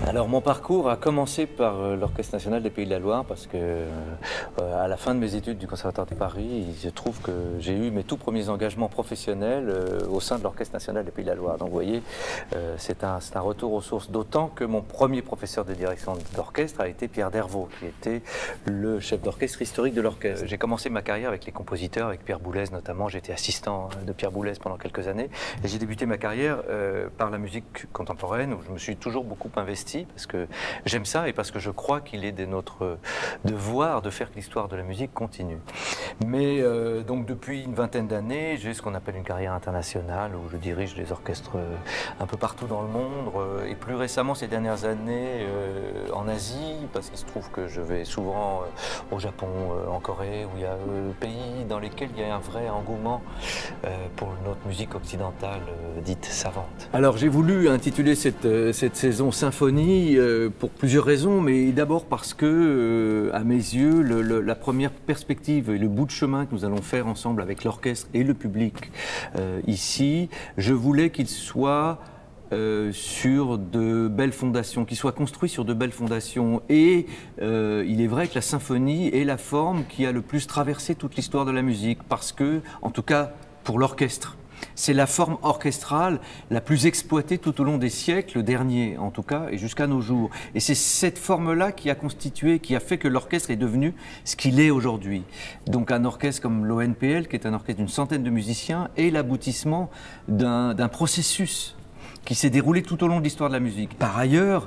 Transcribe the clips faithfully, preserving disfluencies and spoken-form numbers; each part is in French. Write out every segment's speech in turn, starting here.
Alors mon parcours a commencé par euh, l'Orchestre national des Pays de la Loire parce que euh, à la fin de mes études du Conservatoire de Paris, il se trouve que j'ai eu mes tout premiers engagements professionnels euh, au sein de l'Orchestre national des Pays de la Loire. Donc vous voyez, euh, c'est un, c'est un retour aux sources, d'autant que mon premier professeur de direction d'orchestre a été Pierre Dervaux, qui était le chef d'orchestre historique de l'orchestre. J'ai commencé ma carrière avec les compositeurs, avec Pierre Boulez notamment. J'étais assistant de Pierre Boulez pendant quelques années et j'ai débuté ma carrière euh, par la musique contemporaine où je me suis toujours beaucoup investi parce que j'aime ça et parce que je crois qu'il est de notre devoir de faire que l'histoire de la musique continue. Mais euh, donc depuis une vingtaine d'années, j'ai ce qu'on appelle une carrière internationale où je dirige des orchestres un peu partout dans le monde et plus récemment ces dernières années euh, en Asie parce qu'il se trouve que je vais souvent euh, au Japon, euh, en Corée où il y a euh, pays dans lesquels il y a un vrai engouement euh, pour notre musique occidentale euh, dite savante. Alors j'ai voulu intituler cette, euh, cette saison Symphonie pour plusieurs raisons, mais d'abord parce que, à mes yeux, le, le, la première perspective et le bout de chemin que nous allons faire ensemble avec l'orchestre et le public euh, ici, je voulais qu'il soit Euh, sur de belles fondations, qu'il soit construit sur de belles fondations. Et euh, il est vrai que la symphonie est la forme qui a le plus traversé toute l'histoire de la musique, parce que, en tout cas pour l'orchestre, c'est la forme orchestrale la plus exploitée tout au long des siècles derniers, en tout cas, et jusqu'à nos jours. Et c'est cette forme-là qui a constitué, qui a fait que l'orchestre est devenu ce qu'il est aujourd'hui. Donc un orchestre comme l'O N P L, qui est un orchestre d'une centaine de musiciens, est l'aboutissement d'un d'un processus qui s'est déroulé tout au long de l'histoire de la musique. Par ailleurs,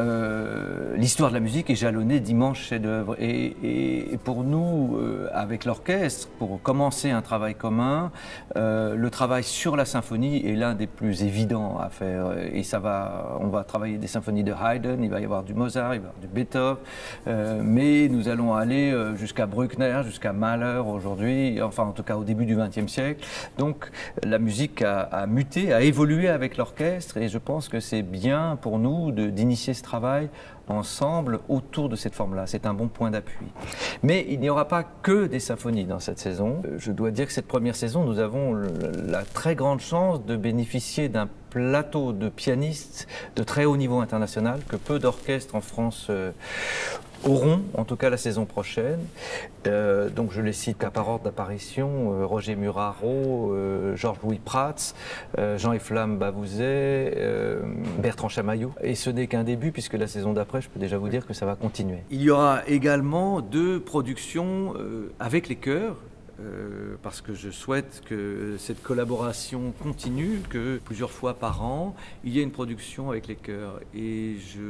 Euh, l'histoire de la musique est jalonnée d'immenses chefs-d'œuvre et, et, et pour nous, euh, avec l'orchestre, pour commencer un travail commun, euh, le travail sur la symphonie est l'un des plus évidents à faire et ça va, on va travailler des symphonies de Haydn, il va y avoir du Mozart, il va y avoir du Beethoven, euh, mais nous allons aller jusqu'à Bruckner, jusqu'à Mahler aujourd'hui, enfin en tout cas au début du vingtième siècle. Donc la musique a, a muté, a évolué avec l'orchestre et je pense que c'est bien pour nous d'initier ce travail ensemble autour de cette forme-là. C'est un bon point d'appui. Mais il n'y aura pas que des symphonies dans cette saison. Je dois dire que cette première saison, nous avons la très grande chance de bénéficier d'un plateau de pianistes de très haut niveau international que peu d'orchestres en France euh, auront, en tout cas la saison prochaine. Euh, donc je les cite à par ordre d'apparition, euh, Roger Muraro, euh, Georges-Louis Prats, euh, Jean-Efflam Bavouzet, euh, Bertrand Chamaillot. Et ce n'est qu'un début puisque la saison d'après, je peux déjà vous dire que ça va continuer. Il y aura également deux productions euh, avec les chœurs. Euh, parce que je souhaite que cette collaboration continue, que plusieurs fois par an, il y ait une production avec les chœurs. Et je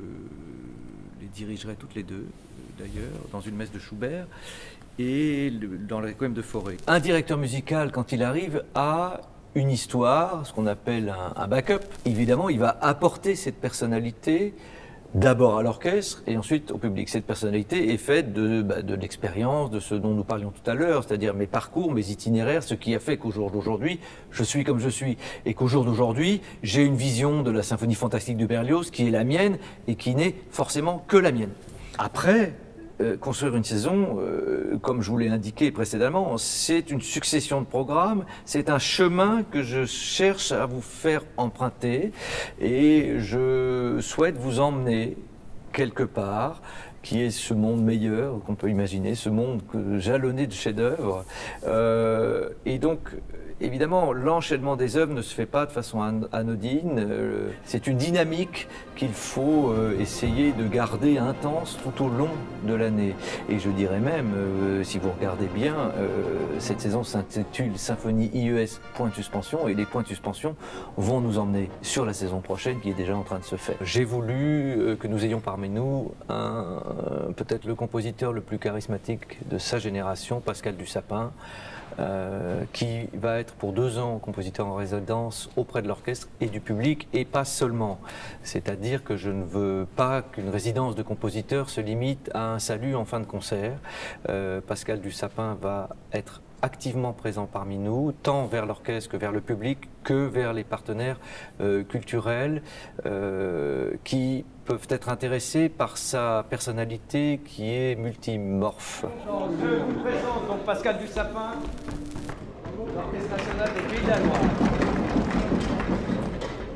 les dirigerai toutes les deux, d'ailleurs, dans une messe de Schubert et dans le Requiem de Fauré. Un directeur musical, quand il arrive, a une histoire, ce qu'on appelle un, un backup. Évidemment, il va apporter cette personnalité d'abord à l'orchestre et ensuite au public. Cette personnalité est faite de, bah, de l'expérience, de ce dont nous parlions tout à l'heure, c'est-à-dire mes parcours, mes itinéraires, ce qui a fait qu'au jour d'aujourd'hui, je suis comme je suis. Et qu'au jour d'aujourd'hui, j'ai une vision de la symphonie fantastique de Berlioz qui est la mienne et qui n'est forcément que la mienne. Après, Euh, construire une saison, euh, comme je vous l'ai indiqué précédemment, c'est une succession de programmes, c'est un chemin que je cherche à vous faire emprunter et je souhaite vous emmener quelque part qui est ce monde meilleur qu'on peut imaginer, ce monde jalonné de chefs-d'œuvre. Euh, et donc, évidemment, l'enchaînement des œuvres ne se fait pas de façon anodine. Euh, c'est une dynamique qu'il faut euh, essayer de garder intense tout au long de l'année. Et je dirais même, euh, si vous regardez bien, euh, cette saison s'intitule Symphonie I E S point de suspension et les points de suspension vont nous emmener sur la saison prochaine qui est déjà en train de se faire. J'ai voulu euh, que nous ayons parmi nous un peut-être le compositeur le plus charismatique de sa génération, Pascal Dussapin, euh, qui va être pour deux ans compositeur en résidence auprès de l'orchestre et du public, et pas seulement. C'est-à-dire que je ne veux pas qu'une résidence de compositeur se limite à un salut en fin de concert. Euh, Pascal Dussapin va être activement présent parmi nous, tant vers l'orchestre que vers le public, que vers les partenaires euh, culturels euh, qui peuvent être intéressés par sa personnalité qui est multimorphe. Je vous présente donc Pascal Dussapin, l'Orchestre national des Pays de la Loire.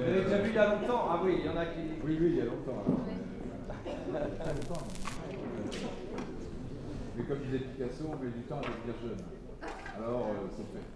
Vous avez déjà vu il y a longtemps? Ah oui, il y en a qui... Oui, oui, il y a longtemps. Alors. Très longtemps. Mais comme disait Picasso, on met du temps à devenir jeune. Alors, euh, c'est fait.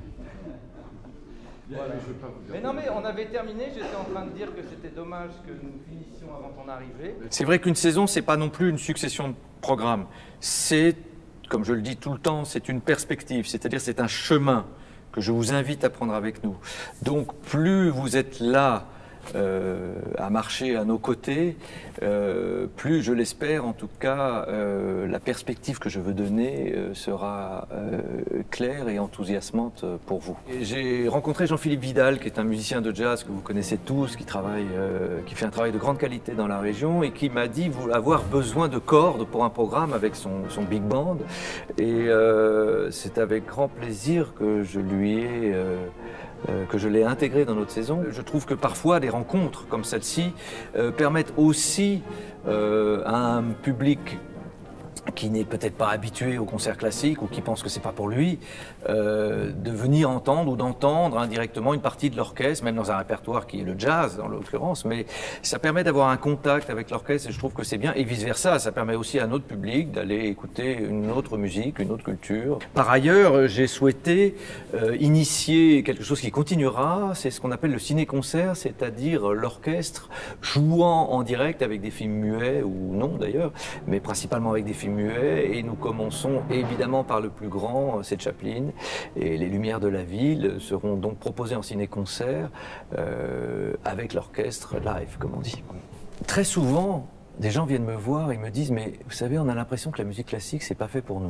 Bien, Voilà. mais, je veux pas vous dire mais non, mais on avait terminé, j'étais en train de dire que c'était dommage que nous finissions avant ton arrivée. C'est vrai qu'une saison, c'est pas non plus une succession de programmes. C'est, comme je le dis tout le temps, c'est une perspective, c'est-à-dire c'est un chemin que je vous invite à prendre avec nous. Donc plus vous êtes là euh, à marcher à nos côtés, euh, plus je l'espère en tout cas, euh, la perspective que je veux donner euh, sera euh, claire et enthousiasmante pour vous. J'ai rencontré Jean-Philippe Vidal, qui est un musicien de jazz que vous connaissez tous, qui travaille, euh, qui fait un travail de grande qualité dans la région et qui m'a dit avoir besoin de cordes pour un programme avec son, son big band. Et euh, c'est avec grand plaisir que je lui ai euh, Euh, que je l'ai intégré dans notre saison. Je trouve que parfois des rencontres comme celle-ci euh, permettent aussi euh, à un public qui n'est peut-être pas habitué au concert classique ou qui pense que c'est pas pour lui, euh, de venir entendre ou d'entendre indirectement une partie de l'orchestre, même dans un répertoire qui est le jazz dans l'occurrence, mais ça permet d'avoir un contact avec l'orchestre et je trouve que c'est bien, et vice-versa, ça permet aussi à notre public d'aller écouter une autre musique, une autre culture. Par ailleurs, j'ai souhaité euh, initier quelque chose qui continuera, c'est ce qu'on appelle le ciné-concert, c'est-à-dire l'orchestre jouant en direct avec des films muets, ou non d'ailleurs, mais principalement avec des films muets, et nous commençons évidemment par le plus grand, c'est Chaplin, et les Lumières de la ville seront donc proposées en ciné-concert euh, avec l'orchestre live, comme on dit. Très souvent, des gens viennent me voir et me disent « mais vous savez, on a l'impression que la musique classique, c'est pas fait pour nous ».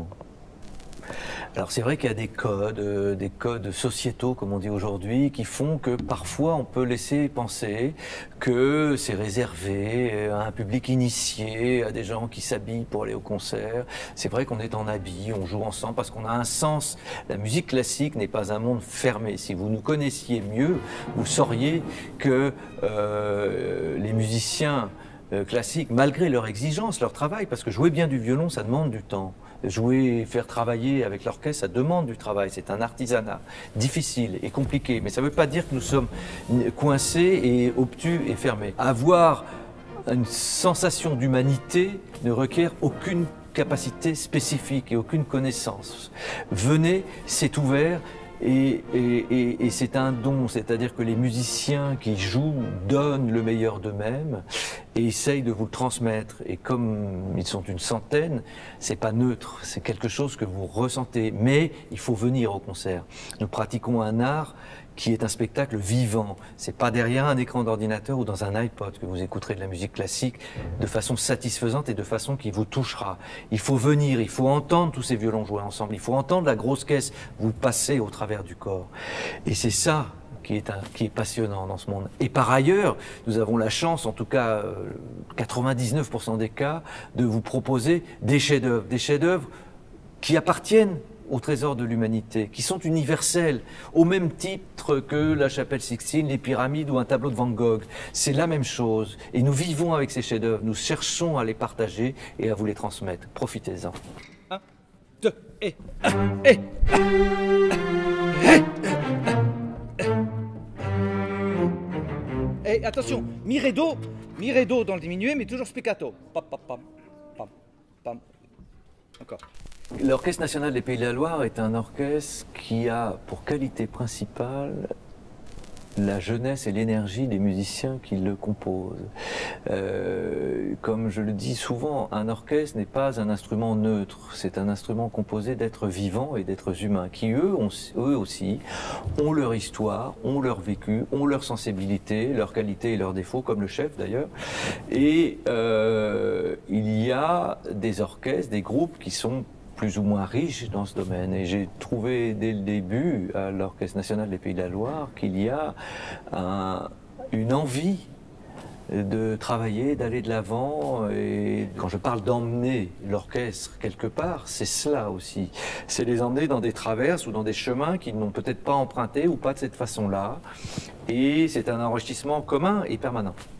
Alors c'est vrai qu'il y a des codes, euh, des codes sociétaux, comme on dit aujourd'hui, qui font que parfois on peut laisser penser que c'est réservé à un public initié, à des gens qui s'habillent pour aller au concert. C'est vrai qu'on est en habit, on joue ensemble parce qu'on a un sens. La musique classique n'est pas un monde fermé. Si vous nous connaissiez mieux, vous sauriez que euh, les musiciens euh, classiques, malgré leur exigence, leur travail, parce que jouer bien du violon, ça demande du temps. Jouer, faire travailler avec l'orchestre, ça demande du travail. C'est un artisanat difficile et compliqué. Mais ça ne veut pas dire que nous sommes coincés et obtus et fermés. Avoir une sensation d'humanité ne requiert aucune capacité spécifique et aucune connaissance. Venez, c'est ouvert. Et, et, et, et c'est un don, c'est-à-dire que les musiciens qui jouent donnent le meilleur d'eux-mêmes et essayent de vous le transmettre. Et comme ils sont une centaine, c'est pas neutre, c'est quelque chose que vous ressentez. Mais il faut venir au concert. Nous pratiquons un art qui est un spectacle vivant. C'est pas derrière un écran d'ordinateur ou dans un iPod que vous écouterez de la musique classique de façon satisfaisante et de façon qui vous touchera. Il faut venir, il faut entendre tous ces violons jouer ensemble, il faut entendre la grosse caisse vous passer au travers du corps. Et c'est ça qui est, un, qui est passionnant dans ce monde. Et par ailleurs, nous avons la chance, en tout cas quatre-vingt-dix-neuf pour cent des cas, de vous proposer des chefs-d'œuvre, des chefs-d'œuvre qui appartiennent au trésor de l'humanité, qui sont universels, au même titre que la chapelle Sixtine, les pyramides ou un tableau de Van Gogh. C'est la même chose. Et nous vivons avec ces chefs-d'œuvre, nous cherchons à les partager et à vous les transmettre. Profitez-en. Un, deux, et un, et Et attention, mi ré do, mi ré do dans le diminué, mais toujours spiccato. Pam, pam, pam, pam, pam. Encore. L'Orchestre national des Pays de la Loire est un orchestre qui a pour qualité principale la jeunesse et l'énergie des musiciens qui le composent. Euh, comme je le dis souvent, un orchestre n'est pas un instrument neutre, c'est un instrument composé d'êtres vivants et d'êtres humains qui, eux, ont, eux aussi, ont leur histoire, ont leur vécu, ont leur sensibilité, leurs qualités et leurs défauts, comme le chef d'ailleurs. Et euh, il y a des orchestres, des groupes qui sont plus ou moins riche dans ce domaine. Et j'ai trouvé dès le début à l'Orchestre national des Pays de la Loire qu'il y a un, une envie de travailler, d'aller de l'avant. Et quand je parle d'emmener l'orchestre quelque part, c'est cela aussi. C'est les emmener dans des traverses ou dans des chemins qu'ils n'ont peut-être pas empruntés ou pas de cette façon-là. Et c'est un enrichissement commun et permanent.